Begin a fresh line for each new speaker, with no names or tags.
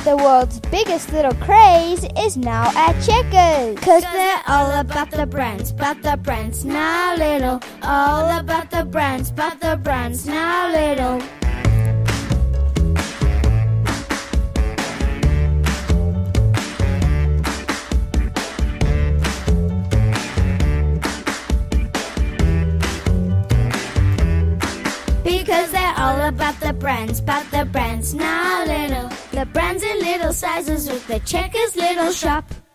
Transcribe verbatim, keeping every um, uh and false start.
The world's biggest little craze is now at Checkers.
Cause they're all about the brands, but the brands now little. All about the brands, but the brands now little. Because they're all about the brands, but the brands now little. The brands in little sizes with the Checkers little shop.